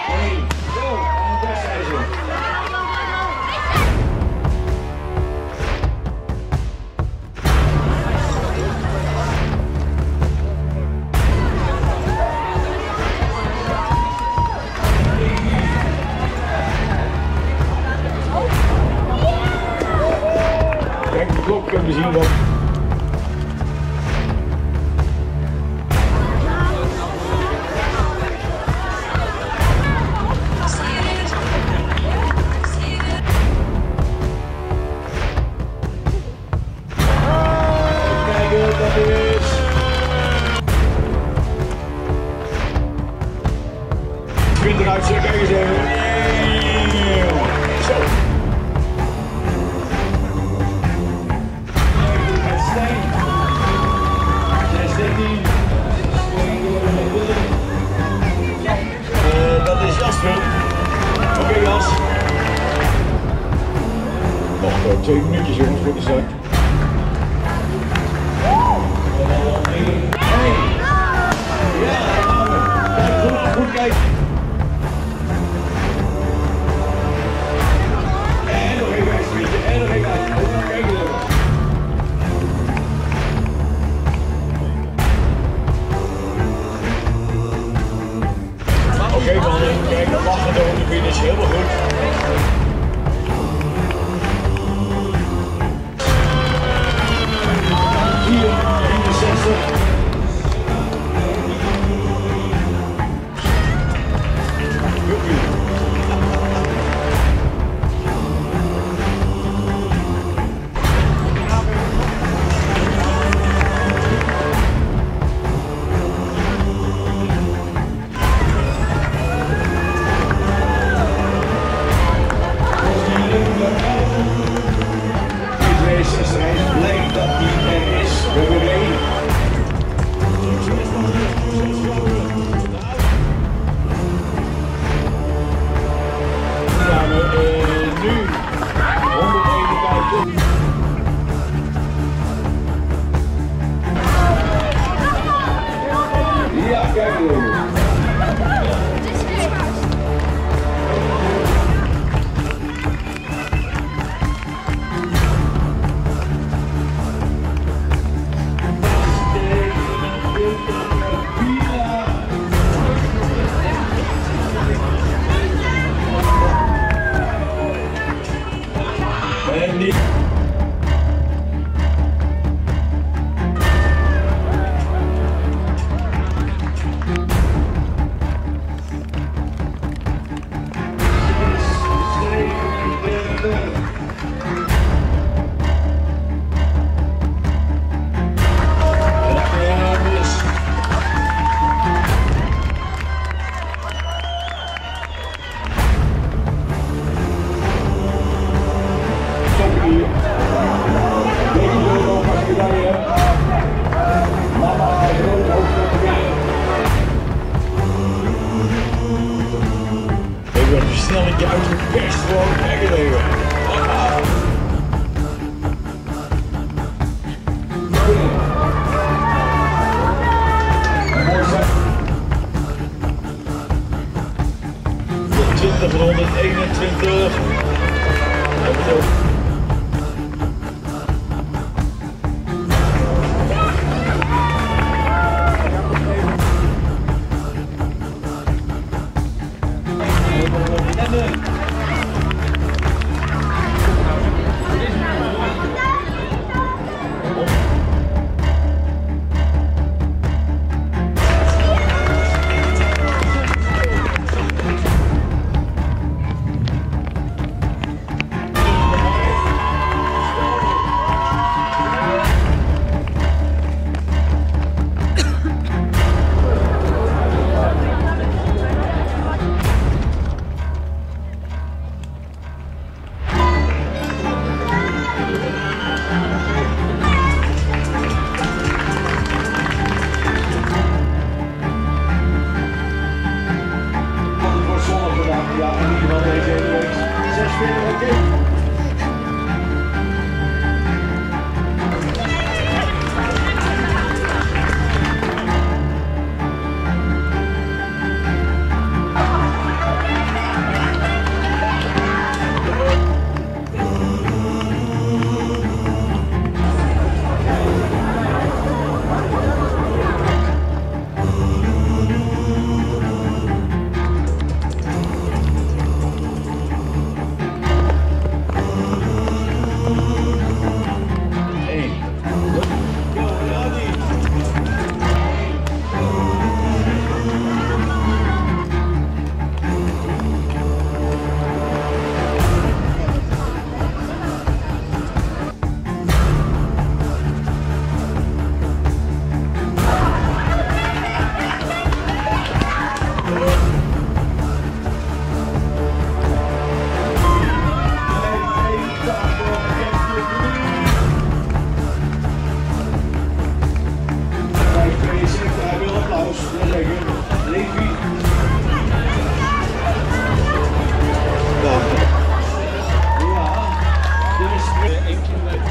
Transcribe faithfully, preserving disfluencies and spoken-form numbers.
Kijk, de klok kunnen we zien wat. Kijken, dat is. twintig uit, kijk eens even. Zo. Uh, dat is Jasper. Oké okay, Jas. Nog uh, twee minuutjes jongens voor de start. Hey. Ja, kijk goed, goed kijken. En nog even extra, en nog even uit. Kijk eens. Oké okay, mannen, kijk, dat mag het over de finish, helemaal goed. vier vierenzestig. Versnellingje uitgeperst gewoon, kijk het even. twintig honderdeenentwintig. denk je dat